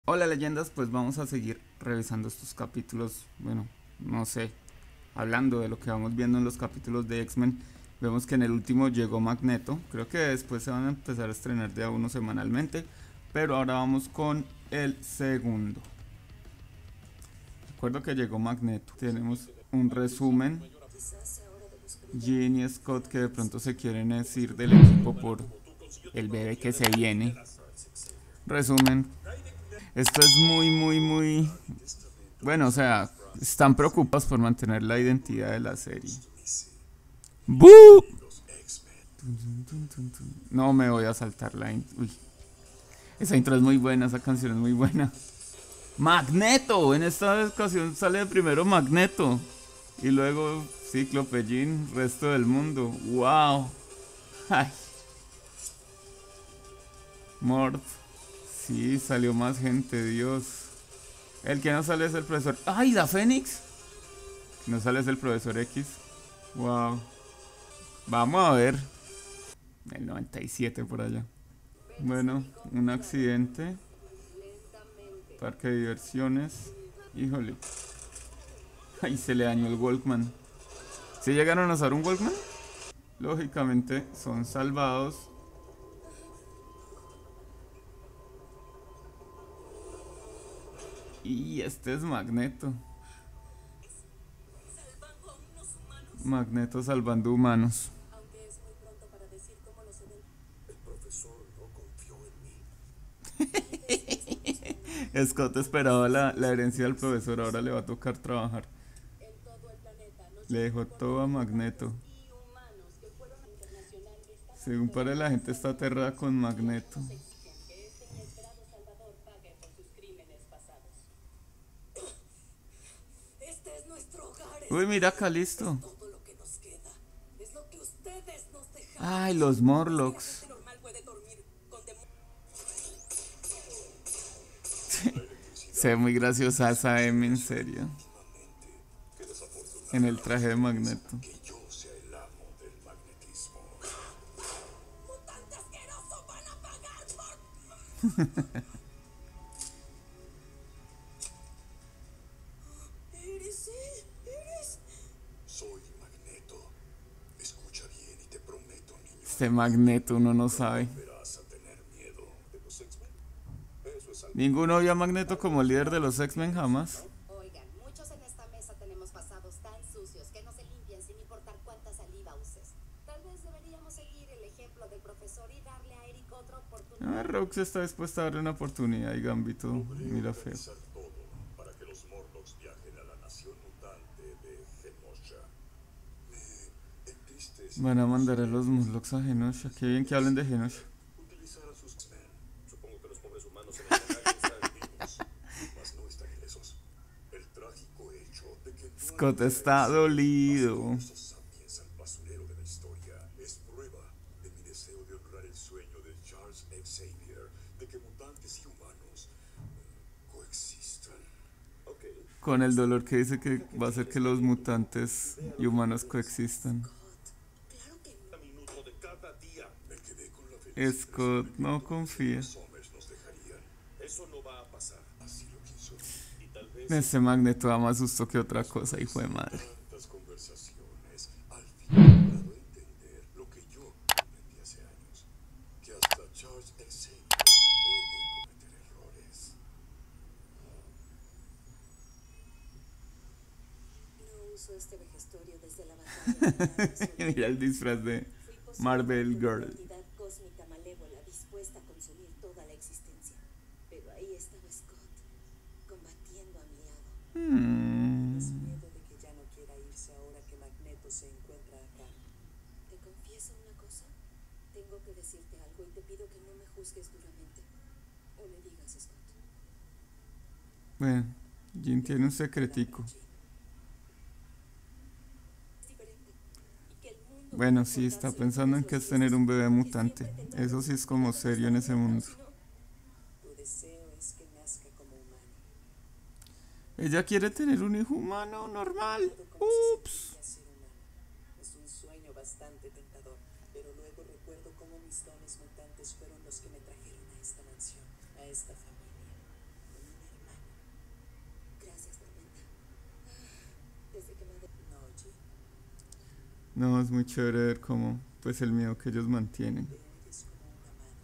Hola leyendas, pues vamos a seguir revisando estos capítulos, bueno, no sé, hablando de lo que vamos viendo en los capítulos de X-Men. Vemos que en el último llegó Magneto, creo que después se van a empezar a estrenar de a uno semanalmente, pero ahora vamos con el segundo. Recuerdo que llegó Magneto, tenemos un resumen. Jean y Scott que de pronto se quieren ir del equipo por el bebé que se viene. Resumen, esto es muy. Bueno, o sea, están preocupados por mantener la identidad de la serie. ¡Bú! No me voy a saltar la intro. Uy, esa intro es muy buena, esa canción es muy buena. Magneto, en esta ocasión sale primero Magneto. Y luego Cíclope, Jean, resto del mundo. ¡Wow! ¡Ay! Mort. Sí, salió más gente, Dios. El que no sale es el profesor. ¡Ay, la Fénix! No sale es el profesor X. ¡Wow! Vamos a ver. El 97 por allá. Bueno, un accidente. Parque de diversiones. Híjole. Ay, se le dañó el Walkman. ¿Sí llegaron a usar un Walkman? Lógicamente son salvados. Y este es Magneto. Magneto salvando humanos. Scott esperaba la herencia del profesor, ahora le va a tocar trabajar. Le dejó todo a Magneto. Según parece la gente está aterrada con Magneto. Uy, mira Calisto. Ay, los Morlocks. Se ve muy graciosa esa M, en serio. En el traje de Magneto. Este Magneto uno no sabe. Ninguno vio a Magneto como líder de los X-Men jamás. Rox está dispuesta a darle una oportunidad y Gambito mira feo. Van a mandar a los Morlocks a Genosha. Qué bien que hablen de Genosha. Scott está dolido. Con el dolor que dice que va a hacer que los mutantes y humanos coexistan. Scott no confía. Ese Magneto da más susto que otra cosa, hijo de madre. Mira el disfraz de Marvel Girl. Hmm. Bueno, Jean tiene un secretico. Bueno, sí, está pensando en que es tener un bebé mutante. Eso sí es como serio en ese mundo. Ella quiere tener un hijo humano normal. Ups. No, es muy chévere ver cómo, pues el miedo que ellos mantienen. Eres como una madre.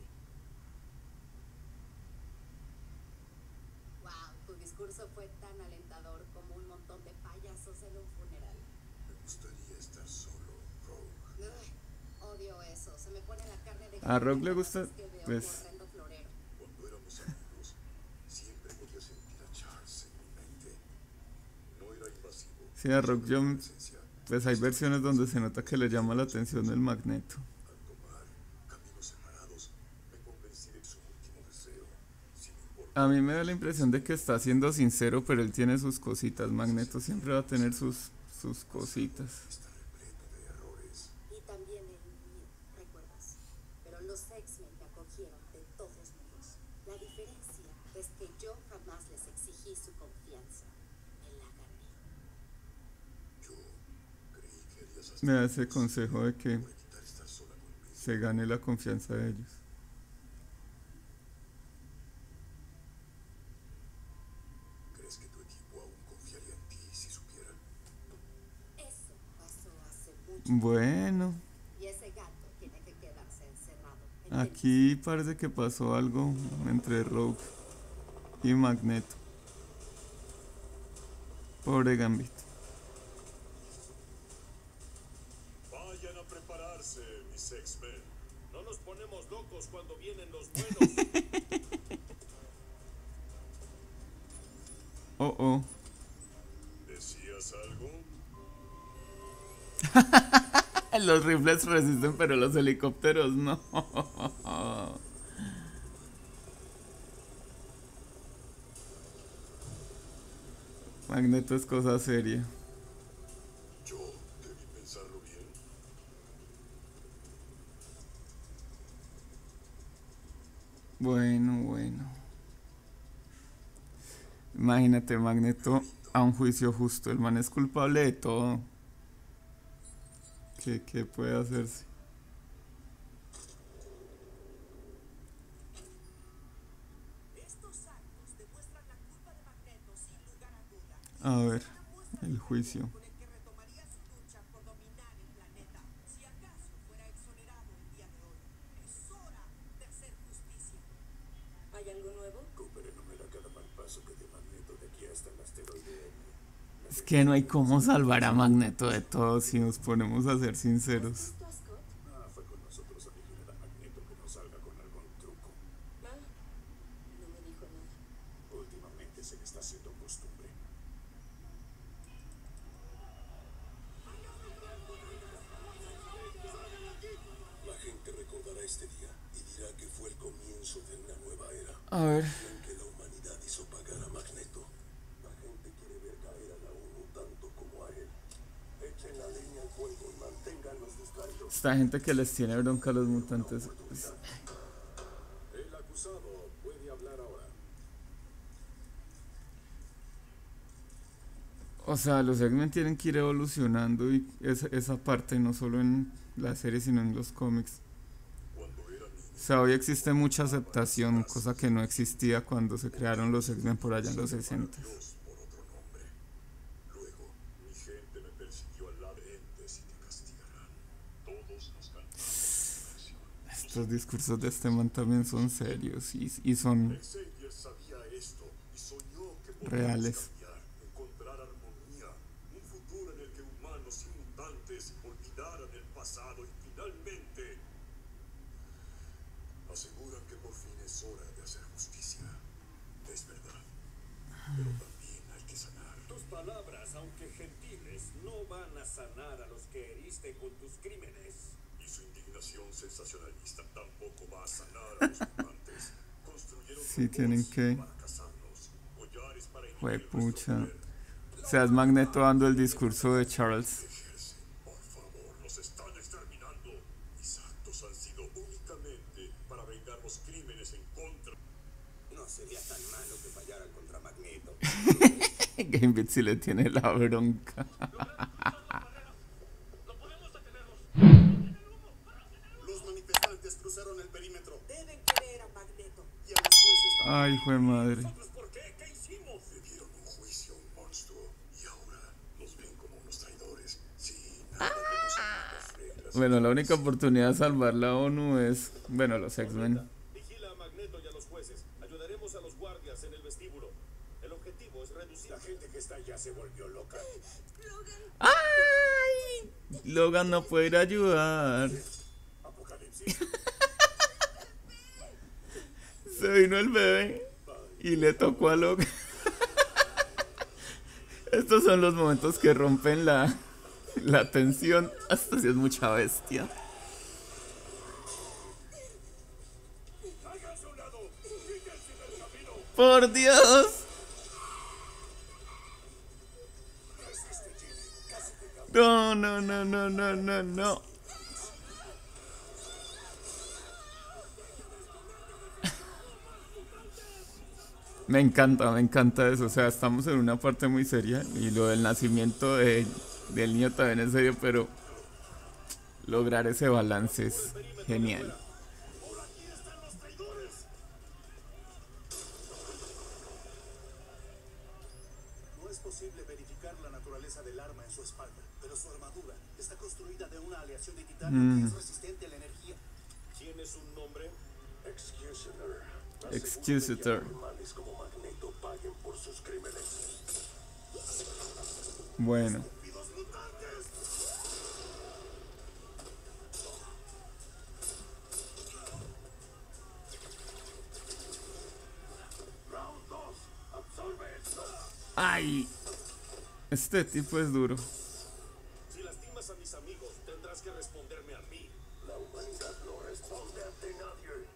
Wow, tu discurso fue tan alentador como un montón de payasos en un funeral. Me gustaría estar solo, Rogue. Ugh, odio eso, se me pone la carne de A Rock gallina le cada gusta, vez que veo pues, un horrendo florero. Cuando éramos amigos, siempre podía sentir a Charles en mi mente. No era invasivo. sí, a Rock Solo yo, su presencia. pues hay versiones donde se nota que le llama la atención el Magneto. Al tomar caminos separados, me convencí de su último deseo. Sin importar A mí me da la impresión de que está siendo sincero, pero él tiene sus cositas. Magneto siempre va a tener sus cositas. está repleto de errores. Y también el mío, ¿recuerdas? Pero los X-Men me acogieron de todos modos. La diferencia es que yo jamás les exigí su confianza. Me la gané. Yo creí que harías hasta Me da ese consejo de que por evitar estar sola conmigo. se gane la confianza de ellos. ¿Crees que tu equipo aún confiaría en ti si supieran? Eso pasó hace mucho. Bueno, Y ese gato tiene que quedarse encerrado. aquí parece que pasó algo entre Rogue y Magneto. Pobre Gambit. Vayan a prepararse, mis X-Men. No nos ponemos locos cuando vienen los buenos. Oh, oh. ¿Decías algo? Los rifles resisten, pero los helicópteros no. Magneto es cosa seria. Yo debí pensarlo bien. Bueno. Imagínate, Magneto a un juicio justo. El man es culpable de todo. ¿Qué puede hacerse? Estos actos demuestran la culpa de Magneto sin lugar a duda. A ver, Una muestra el de juicio. con el que retomaría su lucha por dominar el planeta. Si acaso fuera exonerado el día de hoy, es hora de hacer justicia. ¿Hay algo nuevo? Cooper enumera cada mal paso que dio Magneto de aquí hasta el asteroide M. Es que no hay cómo salvar a Magneto de todo si nos ponemos a ser sinceros. ¿Visto a Scott? Fue con nosotros a vigilar a Magneto que no salga con algún truco. Ah, no me dijo nada. Últimamente se le está haciendo costumbre. La gente recordará este día y dirá que fue el comienzo de una nueva era A ver, en que la humanidad hizo pagar a Magneto. La gente quiere ver caer a la ONU tanto como a él. Echen la leña al fuego y manténganlos distraídos. esta gente que les tiene bronca a los mutantes. El acusado puede hablar ahora. O sea, los X-Men tienen que ir evolucionando y esa parte no solo en la serie sino en los cómics. Cuando era niño, O sea, hoy existe mucha aceptación, cosa que no existía cuando se crearon los X-Men por allá en los 60. Dios por otro nombre. Luego, Mi gente me persiguió al lado de entes y te castigarán. Todos nos cantamos. Estos discursos de este man también son serios y son Xavier sabía esto y soñó que podíamos reales. cambiar, encontrar armonía, un futuro en el que humanos y mutantes olvidaran el pasado y finalmente aseguran que por fin es hora de hacer justicia. Es verdad. Pero también hay que sanar. tus palabras, aunque gentiles, no van a sanar a los que heriste con tus crímenes. Y su indignación sensacionalista tampoco va a sanar a los mutantes. Construyeron Sí, robots tienen que- para cazarnos, collares para inhibir Juepucha. nuestro poder. O sea, es Magneto dando el discurso de Charles. Ejercen, por favor, los están exterminando. Mis actos han sido únicamente para vengar los crímenes en contra. No sería tan malo que fallaran contra Magneto. Gambit sí le tiene la bronca. Los manifestantes cruzaron el perímetro Deben querer a Magneto. y a los jueces Ay, jue madre. ¿Nosotros por qué? ¿Qué hicimos? le dieron un juicio a un monstruo y ahora nos ven como unos traidores. Sí, nada de nosotros. Bueno, la única oportunidad de salvar la ONU es, bueno, los X-Men. Vigila a Magneto y a los jueces. Ayudaremos a los guardias en el vestíbulo. El objetivo es reducir. La gente que está allá se volvió loca. ¡Ay! Logan no puede ir a ayudar. Apocalipsis. Se vino el bebé y le tocó a Logan. Estos son los momentos que rompen la tensión. Hasta si es mucha bestia. Háganse a un lado. Quítense del camino. ¡Por Dios! No, no, no, no, no, no, no. Me encanta eso. O sea, estamos en una parte muy seria. Y lo del nacimiento del niño también es serio, pero lograr ese balance es genial. Por aquí están los traidores. No es posible verificar la naturaleza del arma en su espalda, pero su armadura está construida de una aleación de titanio que es resistente a la energía. ¿Tienes un nombre? Executioner. Executioner. Animales como Magneto paguen por sus crímenes. Bueno. ¡Estúpidos mutantes! Round 2. Absorbe esto. ¡Ay! Este tipo es duro. Si lastimas a mis amigos, tendrás que responderme a mí. La humanidad no responde ante nadie.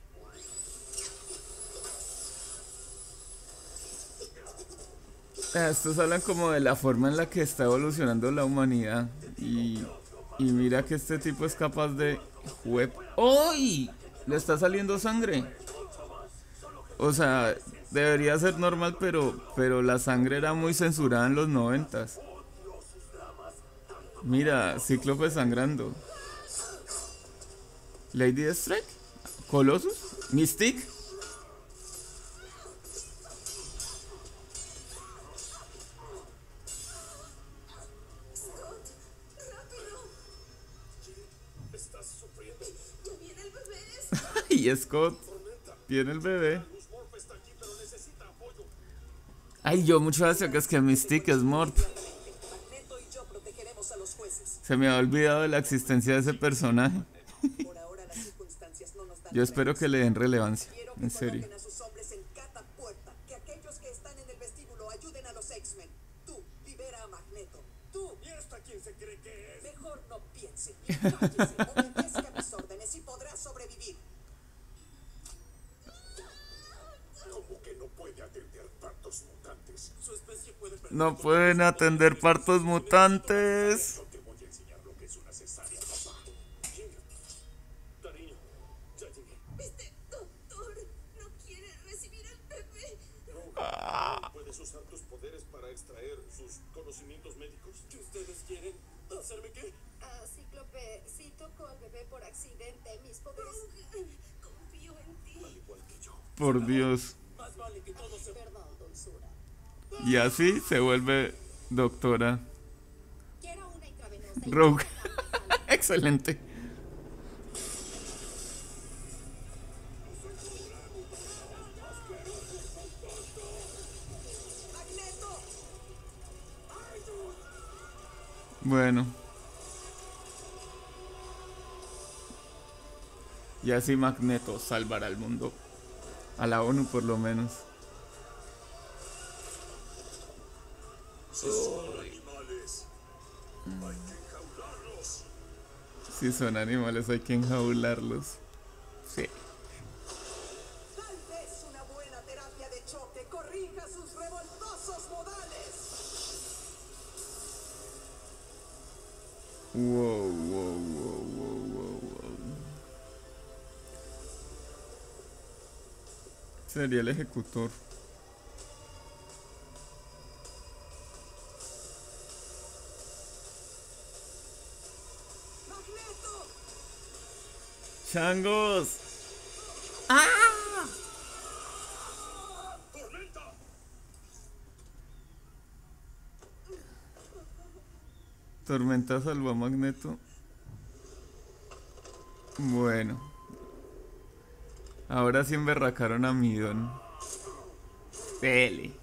Estos hablan como de la forma en la que está evolucionando la humanidad. Y mira que este tipo es capaz de... ¡Uy! Le está saliendo sangre. O sea, debería ser normal, pero la sangre era muy censurada en los 90s. Mira, Cíclope sangrando. Lady Deathstrike, Colossus, Mystique. Estás sufriendo. ¡Ya viene el bebé! Y Scott tiene el bebé. Luz Morph está aquí, pero necesita apoyo. Ay, yo mucho hace que es que Mystique es Morph. Magneto y yo protegeremos a los jueces. Se me ha olvidado de la existencia de ese personaje. Por ahora las circunstancias no nos dan. Yo espero que le den relevancia, Quiero que en serio. coloquen a sus hombres en cada puerta. Que aquellos que están en el vestíbulo ayuden a los X-Men. Tú, libera a Magneto. Tú, ¿Y esta quién se cree que es? mejor no piense. Y cállese. Obedezca a mis órdenes y podrás sobrevivir. ¿Cómo que no puede atender tantos mutantes? Su especie puede perder. No pueden atender partos mutantes. Yo te voy a enseñar lo que es una cesárea, papá. Cariño, ya llegué. Este doctor no quiere recibir al bebé. ¿Puedes usar tus poderes para extraer sus conocimientos médicos? ¿Qué ustedes quieren? ¿Hacerme qué? Cíclope, si toco al bebé por accidente, mis poderes... Confío en ti. Al igual que yo. Por Dios. Más vale que todo se... Perdón, dulzura. Y así se vuelve doctora Quiero una intravenosa. Rogue. Excelente. ¡Magneto! Bueno. Y así Magneto salvará al mundo. A la ONU por lo menos. Son animales. Hay que enjaularlos. Si son animales hay que enjaularlos. Sí. Tal vez una buena terapia de choque corrija sus revoltosos modales. Wow, wow, wow, wow, wow, wow. Sería el ejecutor. ¡Magneto! ¡Changos! ¡Tormenta! Tormenta salvó a Magneto. Bueno, ahora sí emberracaron a Midon. Dele.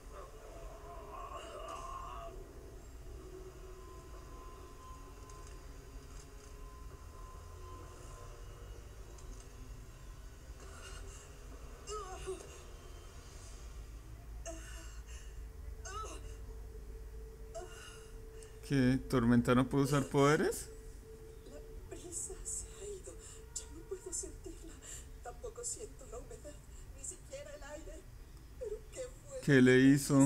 ¿Qué? ¿Tormenta no puede usar poderes? La brisa se ha ido. Ya no puedo sentirla. Tampoco siento la humedad, ni siquiera el aire. ¿Pero qué fue? ¿Qué le hizo?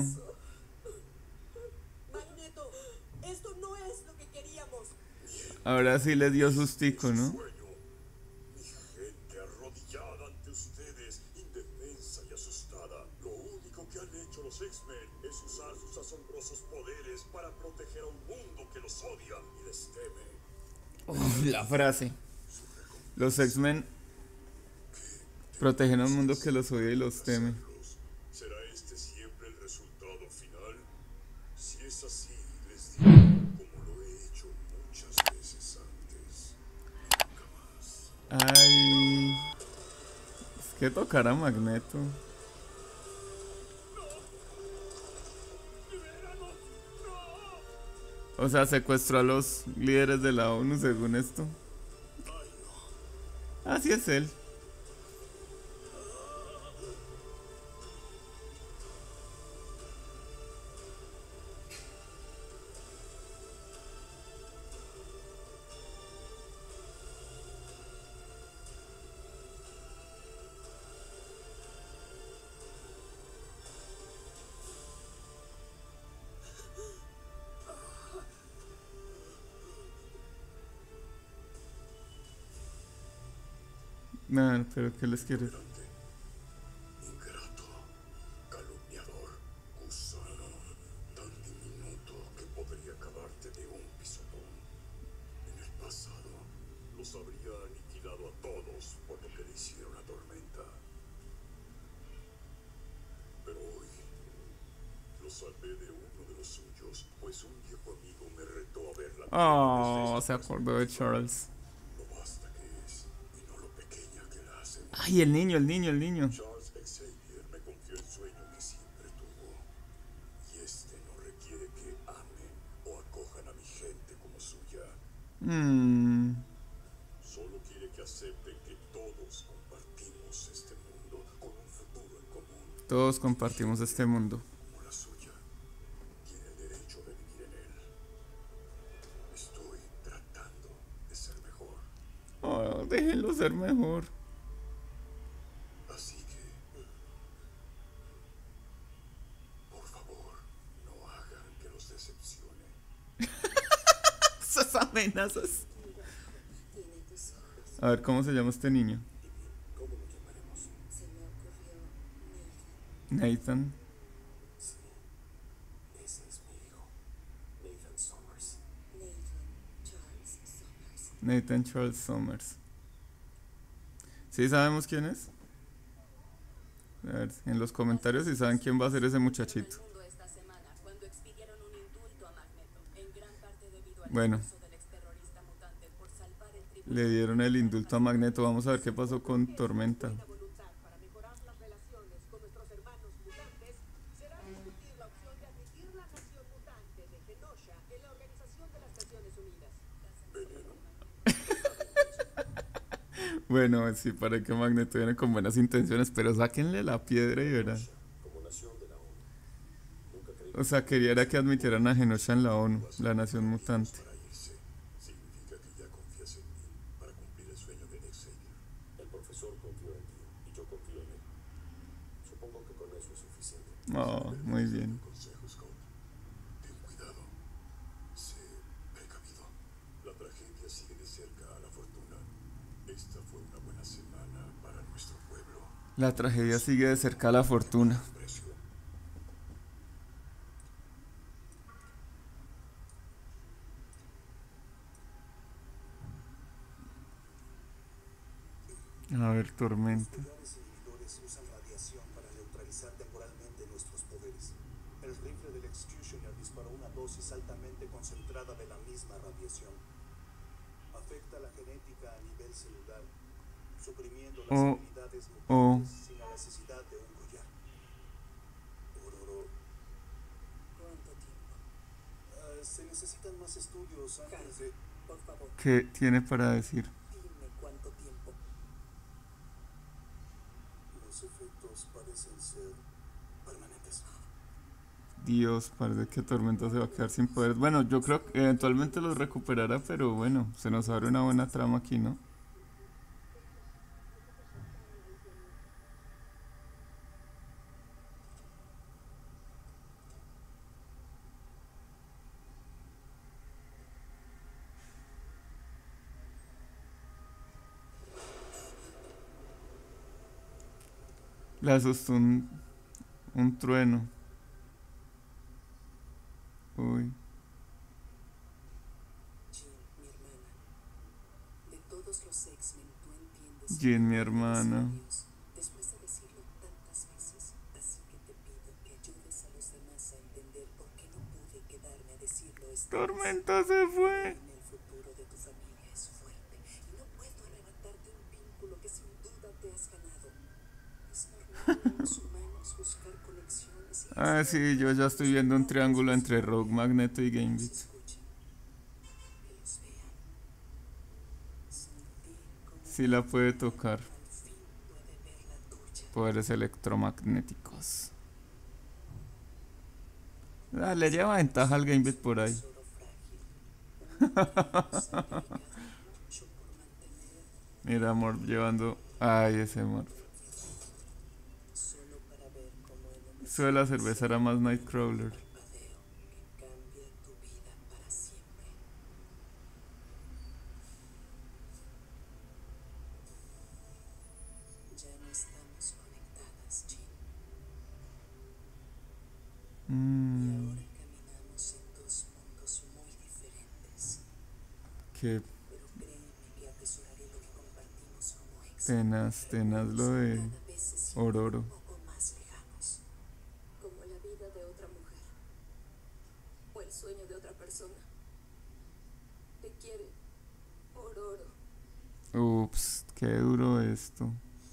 Magneto, esto no es lo que queríamos. Ahora sí le dio sustico, ¿no? Sueño. Mi gente arrodillada ante ustedes, indefensa y asustada. Lo único que han hecho los X-Men es usar sus asombrosos poderes para proteger a un mundo que los odia y les teme. La frase. Los X-Men protegen a un mundo que los odia y los teme. ¿Será este siempre el resultado final? Si es así, les digo, como lo he hecho muchas veces antes, nunca más. Ay. Es que tocar a Magneto. O sea, secuestró a los líderes de la ONU según esto. Así es él. Nah, pero ¿qué les quieres? Ingrato, calumniador, gusano, tan diminuto que podría acabarte de un pisotón. En el pasado, los habría aniquilado a todos por lo que le hicieron a Tormenta. Pero hoy, lo salvé de uno de los suyos, pues un viejo amigo me retó a verla. Oh, se acordó de Charles. Lo vasta que es y no lo pequeña que la hace. Ay, el niño. Charles Xavier me confió el sueño que siempre tuvo. Y este no requiere que amen o acojan a mi gente como suya. Solo quiere que acepten que todos compartimos este mundo con un futuro en común. Todos compartimos este mundo. Como la suya. Tiene el derecho de vivir en él. Estoy tratando de ser mejor. Oh, déjenlo ser mejor. Así que, por favor, no hagan que los decepcione. Esas amenazas. Tiene tus ojos. A ver, ¿cómo se llama este niño? ¿Cómo lo llamaremos? Se me ocurrió Nathan. Nathan. Sí, ese es mi hijo, Nathan Summers. Nathan Charles Summers. ¿Sí sabemos quién es? A ver, en los comentarios si saben quién va a ser ese muchachito. Bueno, le dieron el indulto a Magneto. Vamos a ver qué pasó con Tormenta. Para mejorar las relaciones con nuestros hermanos mutantes, será discutir la opción de admitir la nación mutante de Genosha en la Organización de las Naciones Unidas. Bueno, sí, para que Magneto viene con buenas intenciones, pero sáquenle la piedra y verán. Como nación de la ONU. Nunca creí O sea, quería era que admitieran a Genosha en la ONU, la nación mutante. para irse. Significa que ya confías en mí para cumplir el sueño de Xavier. El profesor confió en ti y yo confío en él. Supongo que con eso es suficiente. Oh, muy bien. Consejo, Scott. Ten cuidado. Sé precavido. La tragedia sigue de cerca a la fortuna. Esta fue una buena semana para nuestro pueblo. La tragedia sigue de cerca a la fortuna. Precio. A ver, Tormenta. Los inhibidores usan radiación para neutralizar temporalmente nuestros poderes. El rifle del Executioner disparó una dosis altamente concentrada de la misma radiación. Afecta la genética a nivel celular suprimiendo las Oh, habilidades oh. mutantes sin la necesidad de un collar. Ororo, ¿Cuánto tiempo? se necesitan más estudios antes de... Por favor, ¿Qué tiene para decir? dime cuánto tiempo. Los efectos parecen ser permanentes. Dios, parece que Tormenta se va a quedar sin poder. Bueno, yo creo que eventualmente los recuperará, pero bueno, se nos abre una buena trama aquí, ¿no? Le asustó un trueno. Uy. Jean, mi hermana. De todos los X-Men, tú entiendes. Jean, mi hermana. Después de decirlo tantas veces, así que te pido que ayudes a los demás a entender por qué no pude quedarme a decirlo esta vez. Tormenta se fue. En el futuro de tu familia es fuerte y no puedo arrebatarte un vínculo que sin duda te has ganado. Es normal en los humanos buscar conexiones y Ah, sí, yo ya estoy viendo un triángulo entre Rogue, Magneto y Gambit. escuchen, que los vean, sentir como Sí la puede tocar. al fin puede ver la tuya. Poderes electromagnéticos. Ah, le lleva ventaja al Gambit por ahí. Tesoro frágil, una cosa delicada, mucho por mantener, Mira, Morph llevando. Ay, ese Morph. solo para ver cómo en un Eso de la cerveza era más Nightcrawler. parpadeo que cambia tu vida para siempre. Ya no estamos conectadas, Jean, y Mmm. ahora caminamos en dos mundos muy diferentes. Qué Pero créeme que atesoraré lo que compartimos como ex. tenaz lo de Cada vez se sienten Ororo. un poco más lejanos. Como la vida de otra mujer. O el sueño de otra persona. Te quiere, Ororo. Ups, qué duro esto.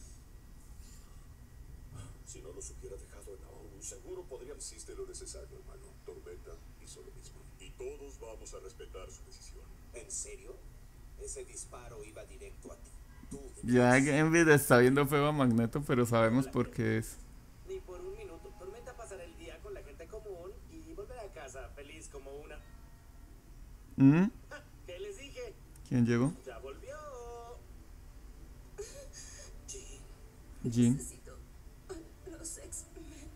Si no los hubiera dejado en Aún, seguro podrían. Hiciste lo necesario, hermano. Tormenta hizo lo mismo. Y todos vamos a respetar su decisión. ¿En serio? Ese disparo iba directo a ti. Tú Ya Gambit está viendo feo a Magneto, pero sabemos por qué es. Ni por un minuto. Tormenta pasará el día con la gente común y volverá a casa feliz como una. ¿Mm? ¡Ja! ¿Qué les dije? ¿Quién llegó? Ya volvió. Jean. Necesito a los X-Men.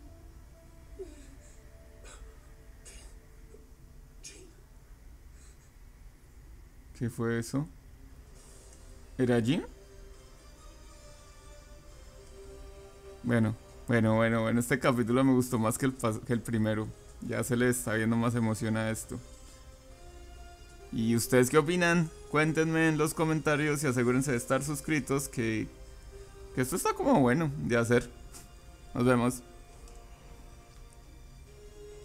¿Qué fue eso? ¿Era Jean? Bueno, este capítulo me gustó más que el primero. Ya se le está viendo más emoción a esto. ¿Y ustedes qué opinan? Cuéntenme en los comentarios y asegúrense de estar suscritos que esto está como bueno de hacer. Nos vemos.